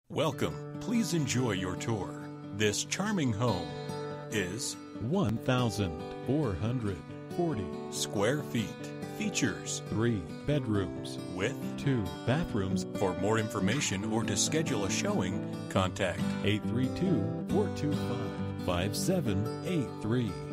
Welcome. Please enjoy your tour. This charming home is 1,440 square feet. Features 3 bedrooms with 2 bathrooms. For more information or to schedule a showing, contact 832-425-5783.